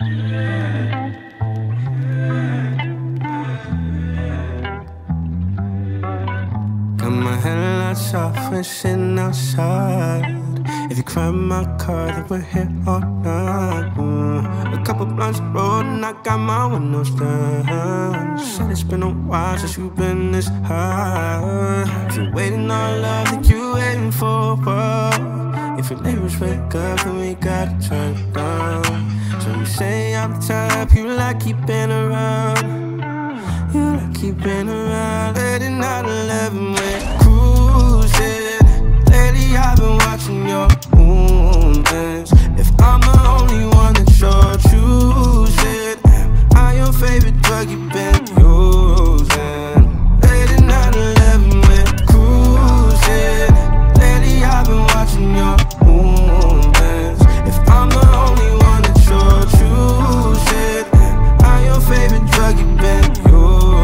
Got my headlights off when sitting outside. If you climb my car, then we're here all night. A couple blunts rolled and I got my windows down. Said it's been a while since you've been this high. If you're waiting on love, then you waiting for what? If your neighbors wake up, then we gotta turn it down. So you say I'm the type you like keeping around. You like keeping around. Late at night, 11, we're cruising. Lately I've been watching your movements. If I'm the only one that you're choosing, am I your favorite drug you've been using? Late at night, 11, we're cruising. Lately I've been watching your movements. If I'm the only one that you're choosing, am I your favorite drug you've been using?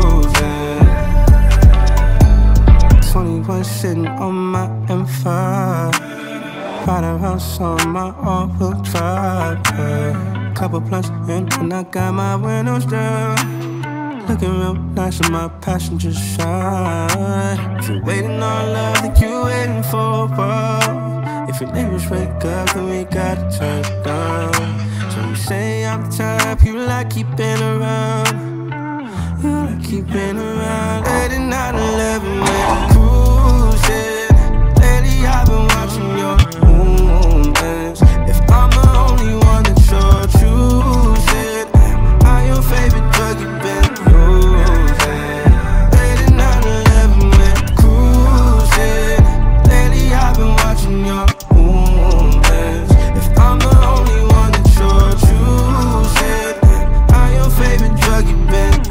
21 sitting on my M5, ride around on my all-wheel drive. Couple blunts in and I got my windows down. Looking real nice on my passenger side. If you're waiting on love, then you waiting for what? If your neighbors wake up, then we gotta turn it down. So you say I'm the type you like keeping around. You like keeping around. Late at night, 11, we're cruising. Lately I've been watching your movements. If I'm the only one that you're choosing, am I your favorite drug you've been using? Late at night, 11, we're cruising. Lately I've been watching your movements. If I'm the only one that you're choosing, am I your favorite drug you've been using?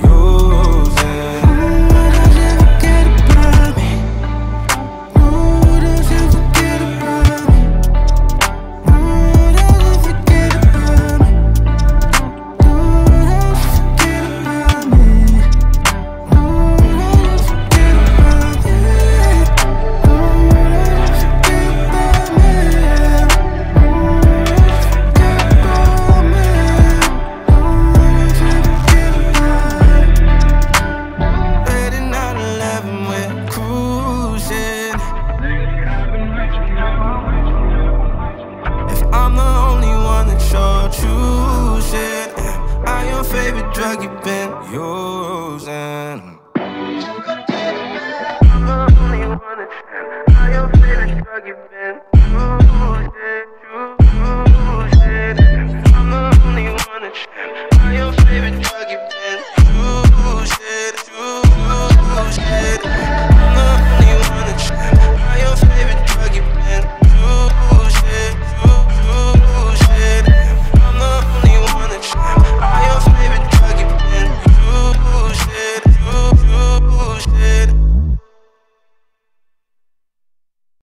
Choosing, am I your favorite drug you've been using?